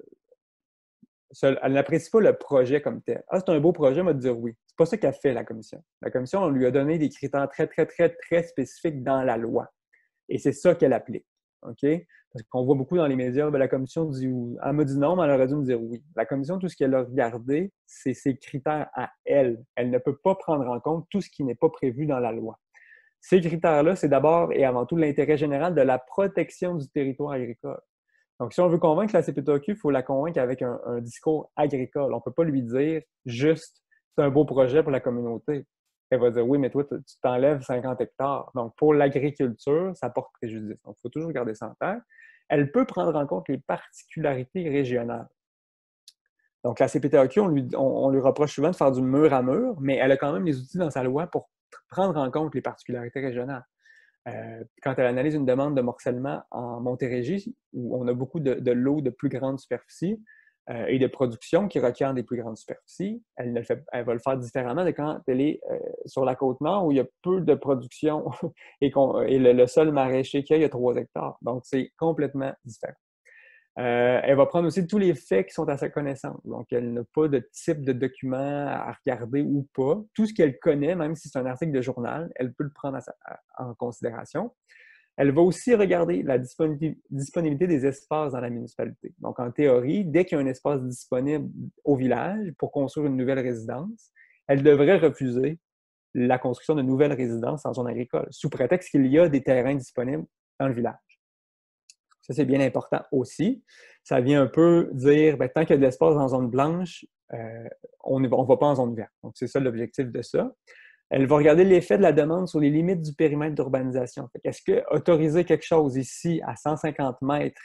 elle n'apprécie pas le projet comme tel. Ah, c'est un beau projet, elle va te dire oui. C'est pas ça qu'a fait la commission. La commission, on lui a donné des critères très, très, très, très spécifiques dans la loi. Et c'est ça qu'elle applique. OK? Parce qu'on voit beaucoup dans les médias, la commission dit oui. Elle m'a dit non, mais elle aurait dû me dire oui. La commission, tout ce qu'elle a regardé, c'est ses critères à elle. Elle ne peut pas prendre en compte tout ce qui n'est pas prévu dans la loi. Ces critères-là, c'est d'abord et avant tout l'intérêt général de la protection du territoire agricole. Donc, si on veut convaincre la CPTAQ, il faut la convaincre avec un discours agricole. On ne peut pas lui dire juste c'est un beau projet pour la communauté. Elle va dire oui, mais toi, tu t'enlèves 50 hectares. Donc, pour l'agriculture, ça porte préjudice. Donc, il faut toujours garder ça en tête. Elle peut prendre en compte les particularités régionales. Donc, la CPTAQ, on lui reproche souvent de faire du mur à mur, mais elle a quand même les outils dans sa loi pour prendre en compte les particularités régionales. Quand elle analyse une demande de morcellement en Montérégie, où on a beaucoup de lots de plus grande superficie et de production qui requièrent des plus grandes superficies, elle va le faire différemment de quand elle est sur la Côte-Nord, où il y a peu de production et le seul maraîcher qu'il y a, il y a 3 hectares. Donc, c'est complètement différent. Elle va prendre aussi tous les faits qui sont à sa connaissance. Donc, elle n'a pas de type de document à regarder ou pas. Tout ce qu'elle connaît, même si c'est un article de journal, elle peut le prendre en considération. Elle va aussi regarder la disponibilité des espaces dans la municipalité. Donc, en théorie, dès qu'il y a un espace disponible au village pour construire une nouvelle résidence, elle devrait refuser la construction de nouvelles résidences en zone agricole, sous prétexte qu'il y a des terrains disponibles dans le village. Ça, c'est bien important aussi. Ça vient un peu dire, tant qu'il y a de l'espace en zone blanche, on ne va pas en zone verte. Donc, c'est ça l'objectif de ça. Elle va regarder l'effet de la demande sur les limites du périmètre d'urbanisation. Est-ce que autoriser quelque chose ici à 150 mètres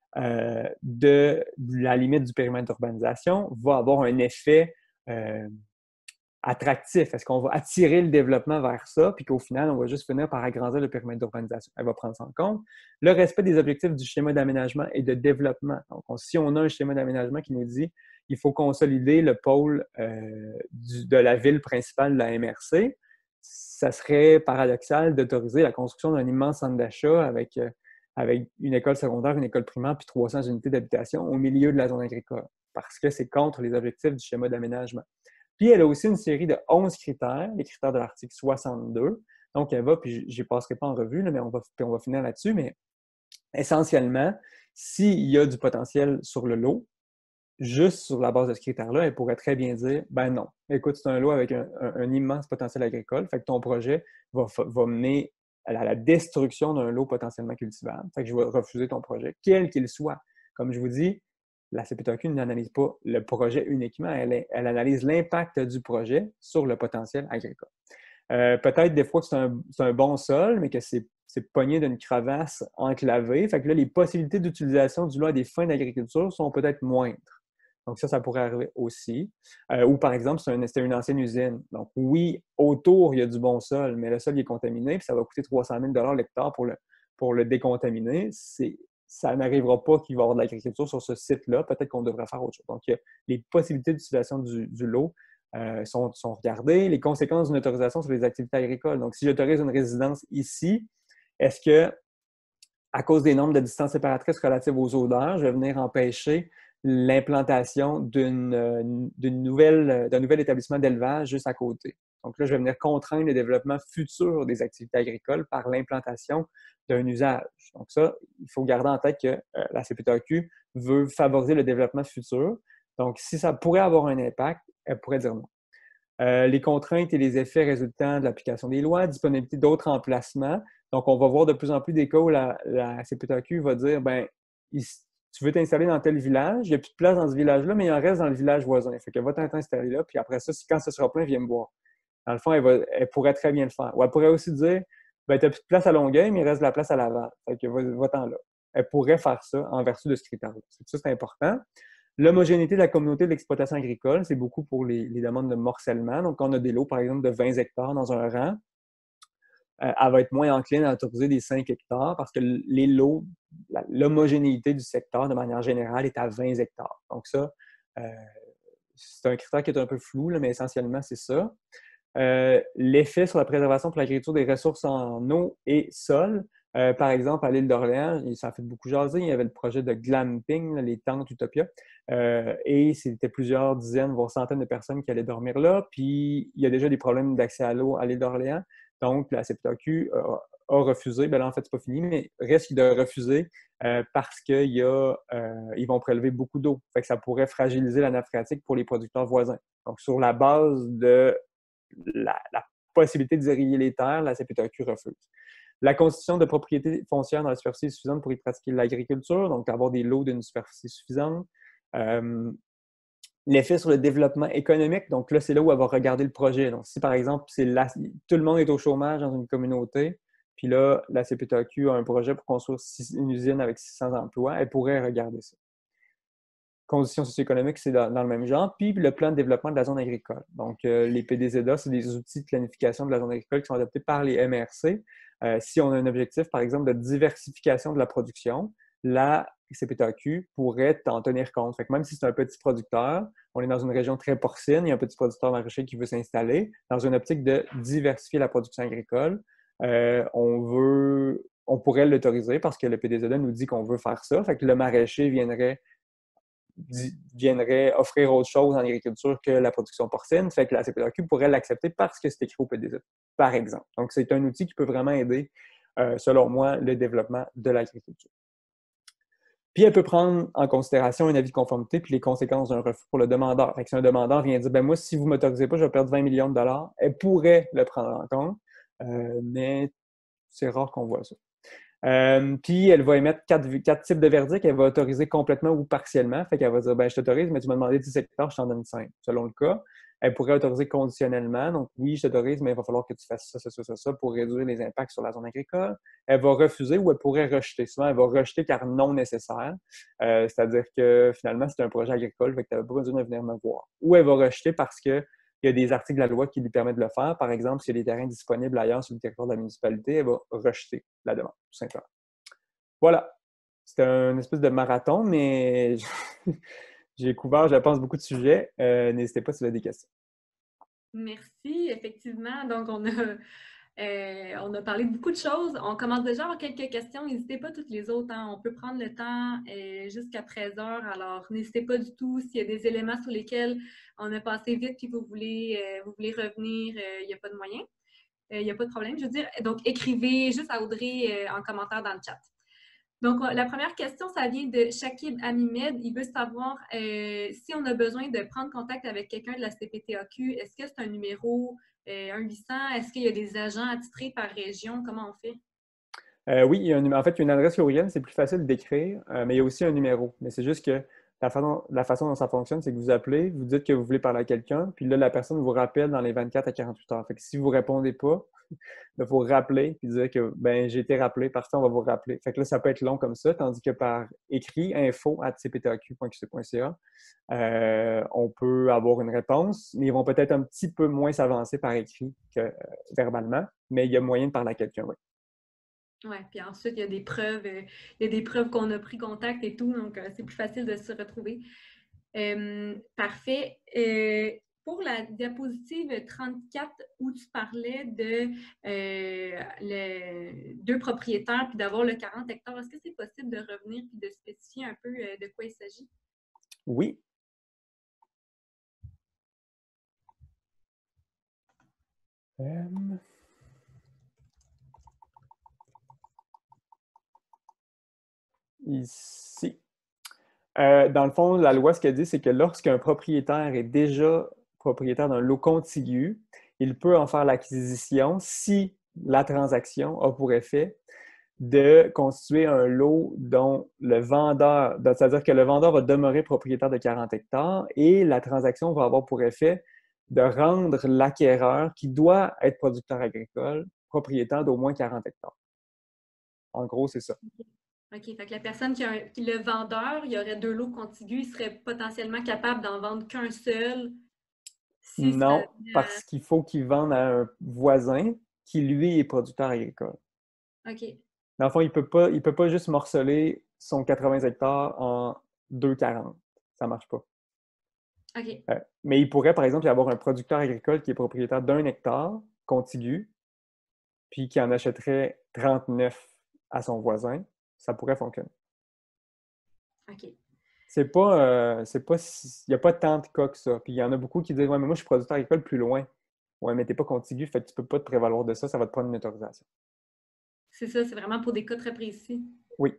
de la limite du périmètre d'urbanisation va avoir un effet attractif? Est-ce qu'on va attirer le développement vers ça, puis qu'au final, on va juste finir par agrandir le périmètre d'urbanisation? Elle va prendre ça en compte. Le respect des objectifs du schéma d'aménagement et de développement. Donc, si on a un schéma d'aménagement qui nous dit qu'il faut consolider le pôle de la ville principale de la MRC, ça serait paradoxal d'autoriser la construction d'un immense centre d'achat avec une école secondaire, une école primaire, puis 300 unités d'habitation au milieu de la zone agricole, parce que c'est contre les objectifs du schéma d'aménagement. Puis, elle a aussi une série de 11 critères, les critères de l'article 62. Donc, elle va, puis je ne passerai pas en revue, là, mais on va finir là-dessus. Mais essentiellement, s'il y a du potentiel sur le lot, juste sur la base de ce critère-là, elle pourrait très bien dire, ben non, écoute, c'est un lot avec un immense potentiel agricole, fait que ton projet va mener à la destruction d'un lot potentiellement cultivable. Fait que je vais refuser ton projet, quel qu'il soit. Comme je vous dis, la CPTAQ n'analyse pas le projet uniquement, elle analyse l'impact du projet sur le potentiel agricole. Peut-être des fois que c'est un bon sol, mais que c'est pogné d'une crevasse enclavée. Fait que là, les possibilités d'utilisation du lot à des fins d'agriculture sont peut-être moindres. Donc ça pourrait arriver aussi. Ou par exemple, c'était une ancienne usine. Donc oui, autour, il y a du bon sol, mais le sol il est contaminé, puis ça va coûter 300 000 l'hectare pour le décontaminer. Ça n'arrivera pas qu'il va y avoir de l'agriculture sur ce site-là. Peut-être qu'on devrait faire autre chose. Donc, les possibilités d'utilisation du lot sont regardées. Les conséquences d'une autorisation sur les activités agricoles. Donc, si j'autorise une résidence ici, est-ce que, à cause des normes de distance séparatrice relatives aux odeurs, je vais venir empêcher l'implantation d'un nouvel établissement d'élevage juste à côté? Donc là, je vais venir contraindre le développement futur des activités agricoles par l'implantation d'un usage. Donc ça, il faut garder en tête que la CPTAQ veut favoriser le développement futur. Donc, si ça pourrait avoir un impact, elle pourrait dire non. Les contraintes et les effets résultant de l'application des lois, disponibilité d'autres emplacements. Donc, on va voir de plus en plus des cas où la CPTAQ va dire, ben, tu veux t'installer dans tel village, il n'y a plus de place dans ce village-là, mais il en reste dans le village voisin. Fait qu'elle va t'installer là, puis après ça, quand ce sera plein, viens me voir. Dans le fond, elle pourrait très bien le faire. Ou elle pourrait aussi dire, ben, tu n'as plus de place à Longueuil, mais il reste de la place à Laval. Fait que va-t'en là. Elle pourrait faire ça en vertu de ce critère-là. Ça, c'est important. L'homogénéité de la communauté de l'exploitation agricole, c'est beaucoup pour les demandes de morcellement. Donc, on a des lots, par exemple, de 20 hectares dans un rang, elle va être moins encline à autoriser des 5 hectares parce que les lots, l'homogénéité du secteur, de manière générale, est à 20 hectares. Donc ça, c'est un critère qui est un peu flou, là, mais essentiellement, c'est ça. L'effet sur la préservation pour l'agriculture des ressources en eau et sol. Par exemple, à l'île d'Orléans, ça a fait beaucoup jaser, il y avait le projet de glamping, là, les tentes Utopia, et c'était plusieurs dizaines, voire centaines de personnes qui allaient dormir là. Puis, il y a déjà des problèmes d'accès à l'eau à l'île d'Orléans. Donc, la CPTAQ a refusé, bien là, en fait, c'est pas fini, mais risque de refuser parce qu'ils vont prélever beaucoup d'eau. Fait que ça pourrait fragiliser la nappe phréatique pour les producteurs voisins. Donc, sur la base de la possibilité d'irriguer les terres, la CPTAQ refuse. La constitution de propriétés foncières dans la superficie suffisante pour y pratiquer l'agriculture, donc avoir des lots d'une superficie suffisante. L'effet sur le développement économique, donc là, c'est là où elle va regarder le projet. Donc, si par exemple, tout le monde est au chômage dans une communauté, puis là, la CPTAQ a un projet pour construire une usine avec 600 emplois, elle pourrait regarder ça. Conditions socio-économiques, c'est dans le même genre. Puis le plan de développement de la zone agricole. Donc, les PDZA, c'est des outils de planification de la zone agricole qui sont adoptés par les MRC. Si on a un objectif, par exemple, de diversification de la production, la CPTAQ pourrait en tenir compte. Fait que même si c'est un petit producteur, on est dans une région très porcine, il y a un petit producteur maraîcher qui veut s'installer, dans une optique de diversifier la production agricole, on pourrait l'autoriser parce que le PDZA nous dit qu'on veut faire ça. Fait que le maraîcher viendrait offrir autre chose en agriculture que la production porcine. Fait que la CPTAQ pourrait l'accepter parce que c'est écrit au PDZ, par exemple. Donc, c'est un outil qui peut vraiment aider, selon moi, le développement de l'agriculture. Puis, elle peut prendre en considération un avis de conformité puis les conséquences d'un refus pour le demandeur. Fait que si un demandeur vient dire, ben moi, si vous ne m'autorisez pas, je vais perdre 20 millions de dollars, elle pourrait le prendre en compte, mais c'est rare qu'on voit ça. Puis, elle va émettre quatre types de verdicts. Elle va autoriser complètement ou partiellement. Fait qu'elle va dire, ben, je t'autorise, mais tu m'as demandé 10 hectares, je t'en donne 5, selon le cas. Elle pourrait autoriser conditionnellement. Donc, oui, je t'autorise, mais il va falloir que tu fasses ça pour réduire les impacts sur la zone agricole. Elle va refuser ou elle pourrait rejeter. Souvent, elle va rejeter car non nécessaire. C'est-à-dire que finalement, c'est un projet agricole, fait que tu n'avais pas besoin de venir me voir. Ou elle va rejeter parce que il y a des articles de la loi qui lui permettent de le faire. Par exemple, s'il y a des terrains disponibles ailleurs sur le territoire de la municipalité, elle va rejeter la demande, tout simplement. Voilà. C'était un espèce de marathon, mais j'ai couvert, je pense, beaucoup de sujets. N'hésitez pas si vous avez des questions. Merci, effectivement. Donc, on a parlé de beaucoup de choses. On commence déjà à avoir quelques questions. N'hésitez pas toutes les autres. Hein. On peut prendre le temps jusqu'à 13 heures. Alors, n'hésitez pas du tout. S'il y a des éléments sur lesquels on a passé vite et vous voulez revenir, il n'y a pas de moyen. Il n'y a pas de problème. Je veux dire, donc, écrivez juste à Audrey en commentaire dans le chat. Donc, la première question, ça vient de Shakib Amimed. Il veut savoir si on a besoin de prendre contact avec quelqu'un de la CPTAQ. Est-ce que c'est un numéro 1-800? Est-ce qu'il y a des agents attitrés par région? Comment on fait? Oui, en fait, il y a une adresse courriel, c'est plus facile d'écrire, mais il y a aussi un numéro. Mais c'est juste que La façon dont ça fonctionne, c'est que vous appelez, vous dites que vous voulez parler à quelqu'un, puis là, la personne vous rappelle dans les 24 à 48 heures. Fait que si vous ne répondez pas, il faut rappeler puis dire que ben j'ai été rappelé, parfait, on va vous rappeler. Fait que là, ça peut être long comme ça, tandis que par écrit, info@cptaq.qc.ca, on peut avoir une réponse, mais ils vont peut-être un petit peu moins s'avancer par écrit que verbalement, mais il y a moyen de parler à quelqu'un, oui. Oui, puis ensuite, il y a des preuves qu'on a pris contact et tout, donc c'est plus facile de se retrouver. Parfait. Pour la diapositive 34, où tu parlais de deux propriétaires puis d'avoir le 40 hectares, est-ce que c'est possible de revenir puis de spécifier un peu de quoi il s'agit? Oui. Ici. Dans le fond, la loi, ce qu'elle dit, c'est que lorsqu'un propriétaire est déjà propriétaire d'un lot contigu, il peut en faire l'acquisition si la transaction a pour effet de constituer un lot dont le vendeur, c'est-à-dire que le vendeur va demeurer propriétaire de 40 hectares et la transaction va avoir pour effet de rendre l'acquéreur, qui doit être producteur agricole, propriétaire d'au moins 40 hectares. En gros, c'est ça. OK. Fait que la personne le vendeur, il y aurait deux lots contigus, il serait potentiellement capable d'en vendre qu'un seul si ça Non, parce qu'il faut qu'il vende à un voisin qui, lui, est producteur agricole. OK. Dans le fond, il peut pas juste morceler son 80 hectares en 2,40. Ça marche pas. OK. Mais il pourrait, par exemple, y avoir un producteur agricole qui est propriétaire d'un hectare contigu, puis qui en achèterait 39 à son voisin. Ça pourrait fonctionner. OK. Il n'y a pas tant de cas que ça. Puis il y en a beaucoup qui disent, ouais, mais moi, je suis producteur agricole plus loin. Ouais, mais t'es pas contigu, fait que tu peux pas te prévaloir de ça, ça va te prendre une autorisation. C'est ça, c'est vraiment pour des cas très précis. Oui.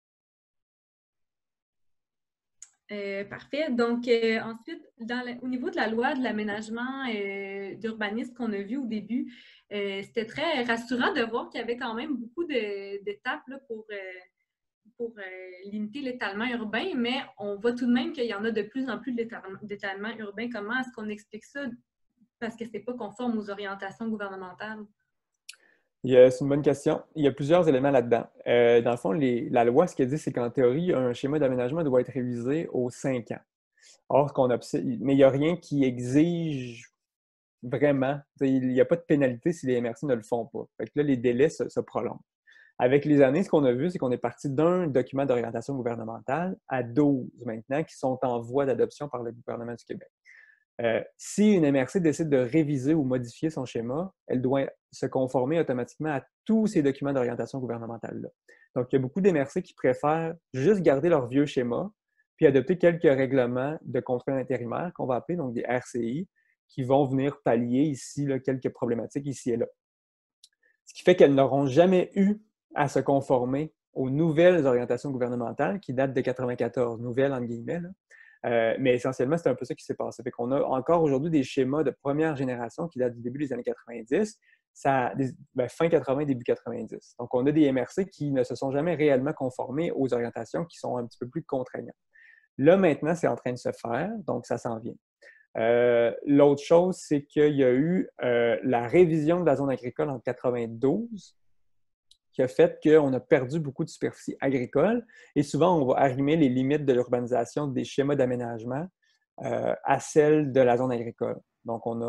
Parfait. Donc, ensuite, au niveau de la loi de l'aménagement d'urbanisme qu'on a vu au début, c'était très rassurant de voir qu'il y avait quand même beaucoup d'étapes là, pour limiter l'étalement urbain, mais on voit tout de même qu'il y en a de plus en plus d'étalement urbain. Comment est-ce qu'on explique ça? Parce que ce n'est pas conforme aux orientations gouvernementales. C'est une bonne question. Il y a plusieurs éléments là-dedans. Dans le fond, la loi, ce qu'elle dit, c'est qu'en théorie, un schéma d'aménagement doit être révisé aux 5 ans. Or, mais il n'y a rien qui exige vraiment. Il n'y a pas de pénalité si les MRC ne le font pas. Fait que là, les délais se prolongent. Avec les années, ce qu'on a vu, c'est qu'on est parti d'un document d'orientation gouvernementale à 12 maintenant qui sont en voie d'adoption par le gouvernement du Québec. Si une MRC décide de réviser ou modifier son schéma, elle doit se conformer automatiquement à tous ces documents d'orientation gouvernementale-là. Donc, il y a beaucoup d'MRC qui préfèrent juste garder leur vieux schéma puis adopter quelques règlements de contrôle intérimaire qu'on va appeler donc des RCI qui vont venir pallier ici là, quelques problématiques ici et là. Ce qui fait qu'elles n'auront jamais eu à se conformer aux nouvelles orientations gouvernementales qui datent de 94, nouvelles entre guillemets, là. Mais essentiellement, c'est un peu ça qui s'est passé. Fait qu'on a encore aujourd'hui des schémas de première génération qui datent du début des années 90, fin 80, début 90. Donc, on a des MRC qui ne se sont jamais réellement conformés aux orientations qui sont un petit peu plus contraignantes. Là, maintenant, c'est en train de se faire, donc ça s'en vient. L'autre chose, c'est qu'il y a eu la révision de la zone agricole en 92 qui a fait qu'on a perdu beaucoup de superficie agricole et souvent, on va arrimer les limites de l'urbanisation des schémas d'aménagement à celles de la zone agricole. Donc, on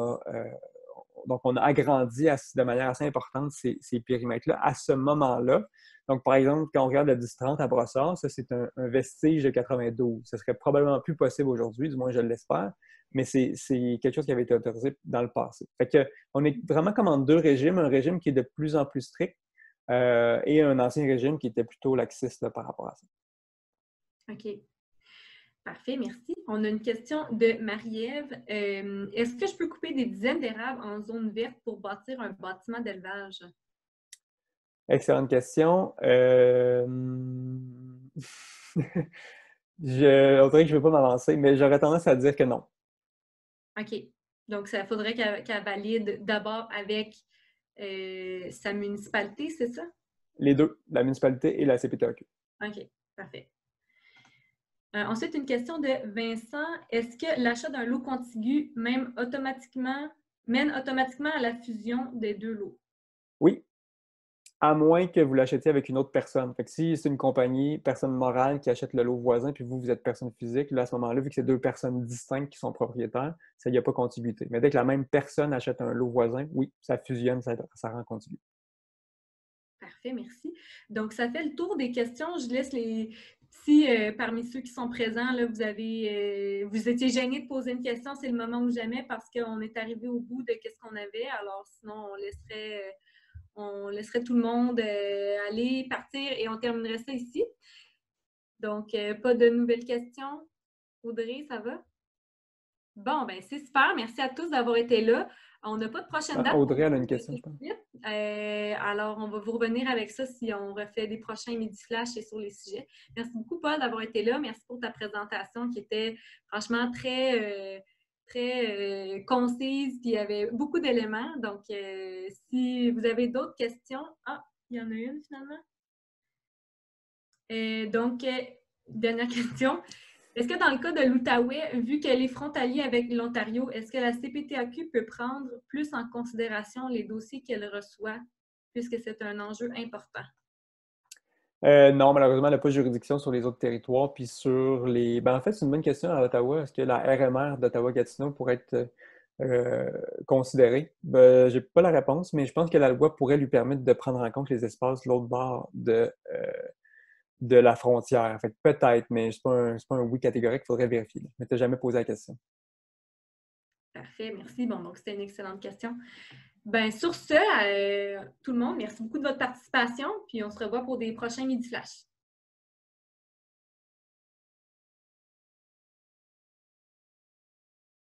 a agrandi de manière assez importante ces périmètres-là à ce moment-là. Donc, par exemple, quand on regarde le 10-30 à Brossard, ça, c'est un vestige de 92. Ce serait probablement plus possible aujourd'hui, du moins je l'espère, mais c'est quelque chose qui avait été autorisé dans le passé. Fait que, on est vraiment comme en deux régimes, un régime qui est de plus en plus strict et un ancien régime qui était plutôt laxiste là, par rapport à ça. OK. Parfait, merci. On a une question de Marie-Ève. Est-ce que je peux couper des dizaines d'érables en zone verte pour bâtir un bâtiment d'élevage? Excellente question. On dirait que je ne veux pas m'avancer, mais j'aurais tendance à dire que non. OK. Donc, ça faudrait qu'elle valide d'abord avec sa municipalité, c'est ça? Les deux, la municipalité et la CPTAQ. OK, parfait. Ensuite, une question de Vincent. Est-ce que l'achat d'un lot contigu mène automatiquement à la fusion des deux lots? Oui, à moins que vous l'achetiez avec une autre personne. Fait que si c'est une compagnie, personne morale qui achète le lot voisin, puis vous êtes personne physique, là, à ce moment-là, vu que c'est deux personnes distinctes qui sont propriétaires, il n'y a pas contiguïté. Mais dès que la même personne achète un lot voisin, oui, ça fusionne, ça rend contigu. Parfait, merci. Donc, ça fait le tour des questions. Je laisse si parmi ceux qui sont présents, là, vous étiez gênés de poser une question, c'est le moment ou jamais parce qu'on est arrivé au bout de ce qu'on avait. Alors, sinon, on laisserait tout le monde aller, partir et on terminerait ça ici. Donc, pas de nouvelles questions. Audrey, ça va? Bon, ben c'est super. Merci à tous d'avoir été là. On n'a pas de prochaine Ah, date pour Audrey, elle a vous une tout question, de je pense. suite. Alors, on va vous revenir avec ça si on refait des prochains Midi Flash et sur les sujets. Merci beaucoup, Paul, d'avoir été là. Merci pour ta présentation qui était franchement très concise, puis il y avait beaucoup d'éléments. Donc, si vous avez d'autres questions... Ah, il y en a une finalement. Donc, dernière question. Est-ce que dans le cas de l'Outaouais, vu qu'elle est frontalier avec l'Ontario, est-ce que la CPTAQ peut prendre plus en considération les dossiers qu'elle reçoit, puisque c'est un enjeu important? Non, malheureusement, elle n'a pas de juridiction sur les autres territoires. Puis sur les. Ben, en fait, c'est une bonne question à Ottawa. Est-ce que la RMR d'Ottawa-Gatineau pourrait être euh, considérée? Ben, j'ai pas la réponse, mais je pense que la loi pourrait lui permettre de prendre en compte les espaces de l'autre bord de la frontière. Fait que peut-être, mais c'est pas un oui catégorique, il faudrait vérifier. Je ne m'étais jamais posé la question. Parfait, merci. Bon, donc c'était une excellente question. Ben, sur ce, tout le monde, merci beaucoup de votre participation, puis on se revoit pour des prochains Midi Flash.